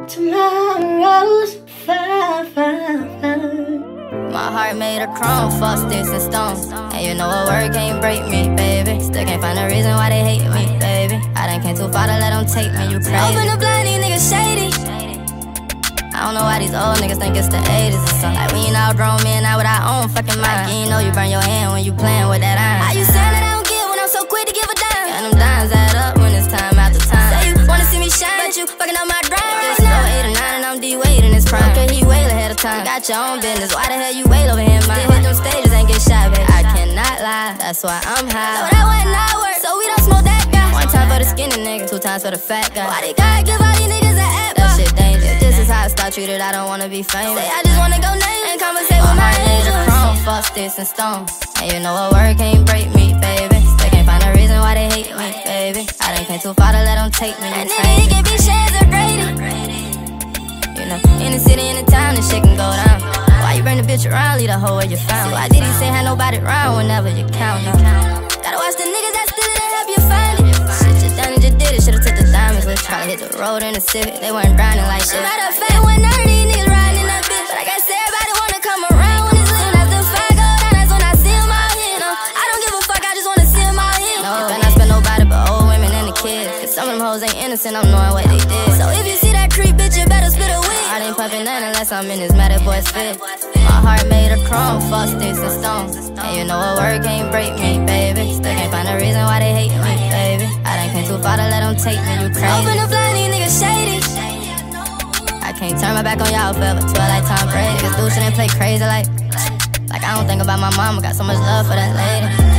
Tomorrow's fine. My heart made of chrome, fuck sticks and stones. And you know a word can't break me, baby. Still can't find a reason why they hate me, baby. I done came too far to let them take me, you crazy. Open the blind, these niggas shady. I don't know why these old niggas think it's the 80s or something. Like we ain't all grown men out with our own fucking mind. You ain't know you burn your hand when you playing with that iron. How you saying that I don't give when I'm so quick to give a dime? And them dimes add up when it's time after time. Say you wanna see me shine, but you fucking up my drive. This low 8 or 9 and I'm D-Wade in this prime. Okay, he way ahead of time. Got your own business, why the hell you wait over here, man? Hit them stages and get shot, baby. I cannot lie, that's why I'm high. So that would not work, so we don't smoke that guy. 1 time for the skinny nigga, 2 times for the fat guy. Why they gotta give all these niggas an app? That shit dangerous. This is how I start treated, I don't wanna be famous. Say I just wanna go name and conversate with my angels. Chrome, fuck sticks and stones. And you know a word can't break me, baby. Still can't find a reason why they hate me, baby. I done came too far to let them take me. And then it can be shares or Brady. You know, in the city, in the town, this shit can go down. Why you bring the bitch around, leave the hoe where you found? Why did he say had nobody around whenever you count? Gotta watch the niggas that steal it and help you find it. Shit you done and you did it, should've took the diamonds with you. Probably hit the road in the Civic, they weren't grinding like shit. Matter of fact, when none of these niggas riding in that bitch. But I guess everybody wanna come around when it's lit. Soon after 5 go down, that's when I see them out here. No, I don't give a fuck, I just wanna see them out here. No, you better not spend nobody but old women and the kids. Cause some of them hoes ain't innocent, I'm knowing what they did. So if you see that creep, bitch, you better split a wig. I ain't pumping none unless I'm in this mad boy's fit. My heart made of chrome, fuck sticks and stones. And you know a word can't break me, baby. Still can't find a reason why they hate me, baby. I done came too far to let them take me, you crazy. Open the blind, these niggas shady. I can't turn my back on y'all forever, 12 like Tom Brady. Niggas do shit and play crazy like I don't think about my mama, got so much love for that lady.